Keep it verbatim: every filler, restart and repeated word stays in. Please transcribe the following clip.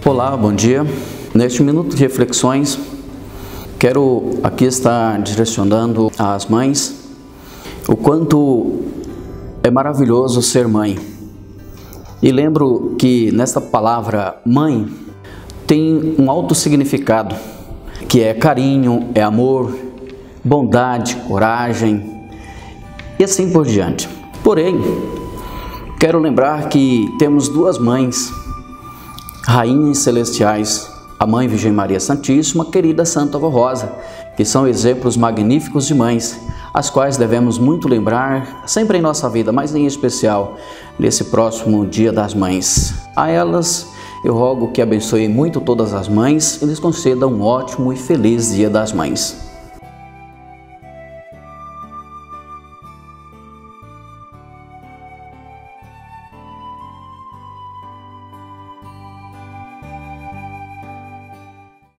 Olá, bom dia. Neste minuto de reflexões, quero aqui estar direcionando às mães o quanto é maravilhoso ser mãe. E lembro que nesta palavra mãe tem um alto significado, que é carinho, é amor, bondade, coragem e assim por diante. Porém, quero lembrar que temos duas mães, rainhas celestiais, a Mãe Virgem Maria Santíssima, querida Santa Avó Rosa, que são exemplos magníficos de mães, as quais devemos muito lembrar sempre em nossa vida, mas em especial nesse próximo Dia das Mães. A elas eu rogo que abençoe muito todas as mães e lhes conceda um ótimo e feliz Dia das Mães.